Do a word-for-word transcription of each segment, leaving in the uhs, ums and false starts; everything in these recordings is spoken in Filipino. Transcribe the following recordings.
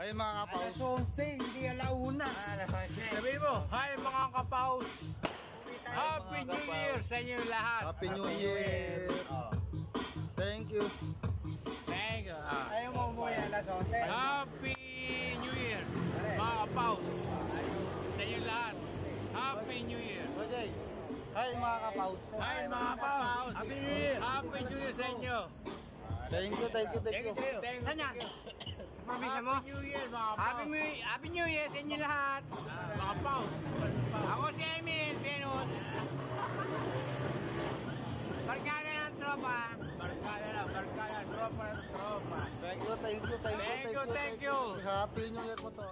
Hi mga kapaus. Alas hindi alauna. Sabi mo, hi mga kapaus. Happy New Year sa inyo lahat. Happy New Year. Thank you. Thank you. Ayaw mo umuwi alas onse. Happy New Year mga kapaus sa inyo lahat. Happy New Year. Okay. Hi mga kapaus. Hi mga kapaus. Happy New Year. Happy New Year sa inyo. Thank you, thank you, thank you. Saan yan? Pamisa mo? Happy New Year mga kapaus. Happy New Year, Happy New Year sa inyo lahat. Mga kapaus. Ako si Emil, Benot. Barkada ng tropa. Barkada na, barkada. Tropa na tropa. Thank you, thank you, thank you, Thank you, thank you. Happy New Year po to.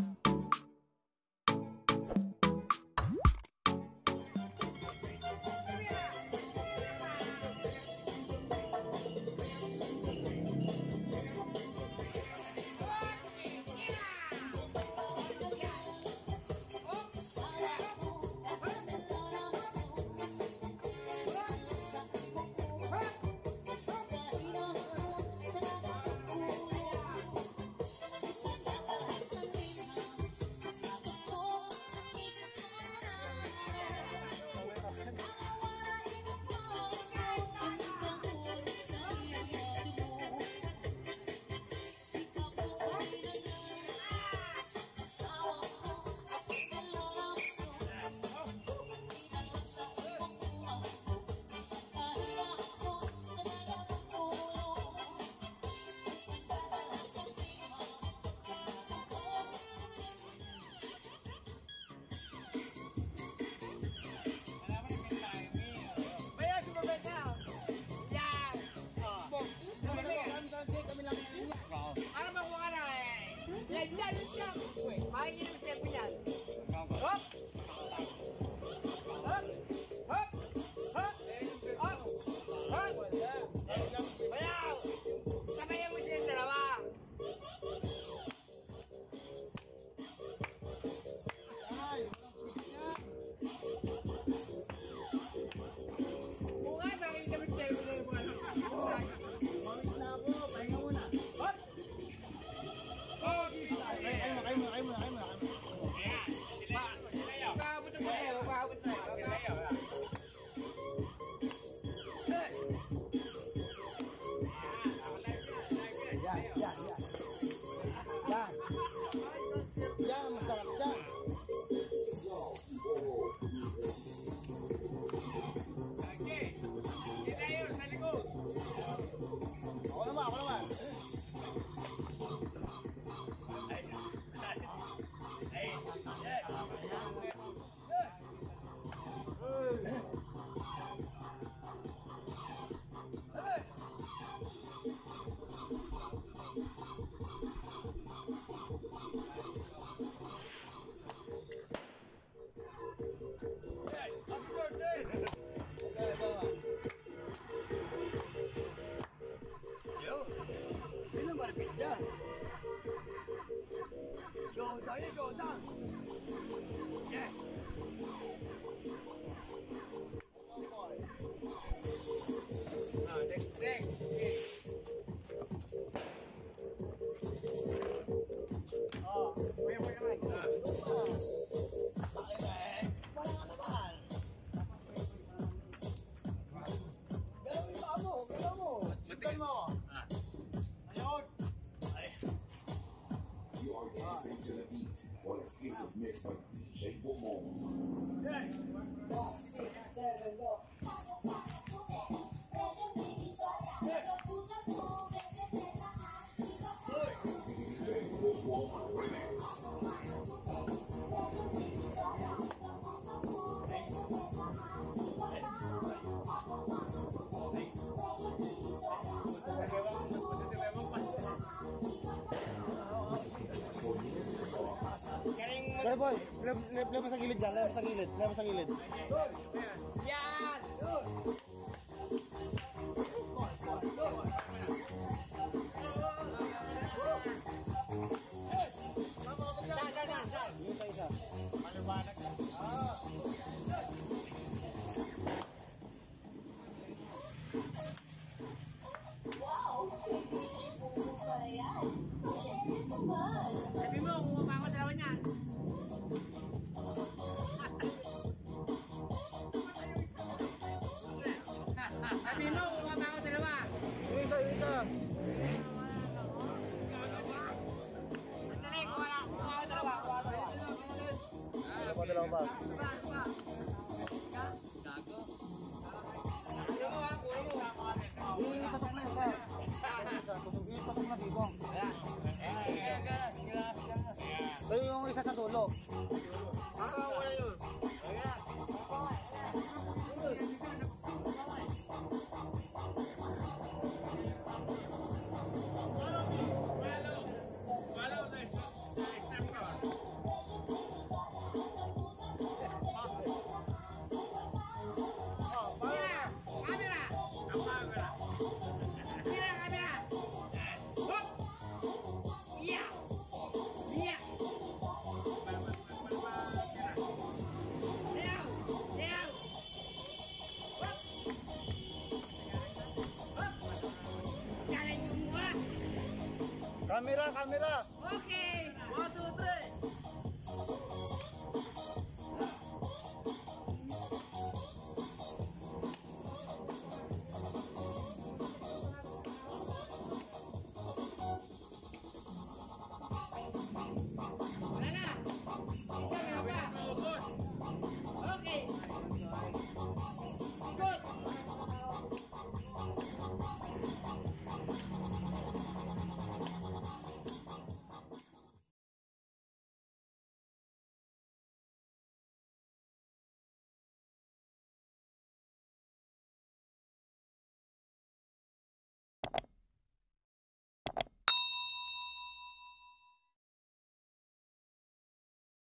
Ano ba kung ano eh? Yan, yan, yan. Makikita mo siya po yan. Hop! Hop! Hop! Hop! Hop! Hop! Bayaw! Sabayan mo siya yung dalawa. Mukha, makikita mo siya yung dalawa. Mawit na ako, pahinga muna. Hop! Kayo mo, kayo mo, kayo mo, kayo mo. Magkakabot na po kayo, magkakabot na. Yan, yan, yan. Yan. Yan, masarap yan. Okay. Sila yun, sa likod. Ako naman, ako naman. Yes! Ah, next, next. Okay. Oh, kuya mo naman. Ah. Wala nga naman. Galaw yung paa mo, galaw mo. Sigal mo. Ah. Ayun. You are dancing to the beat on exclusive mix by D J Bomo. Yes! Seven, go. D J Bomo remix. Boy, boy, lema sa gilid dyan, lema sa gilid, lema sa gilid. Yan! Saan, saan, saan, saan? Yung sa isa. Maliwanag na. Wow! Kaya yan! Share it naman! ikaw ba? Ba, ba. Ka? Gago. Kulo mo ha, kulo mo ha. Ipasok na isa. Isa, ipasok na dito. Ayan. Ayan, galas, galas, galas. Ito yung isa sa dulo. Ah, wala yun. Ayan. Follow the snapper. Camera! Camera! Camera. Camera, camera! Hop! Yeah! Yeah! Down! Down! Hop! Hop! Galing mo mukha! Camera, camera. Okay! One, two, three!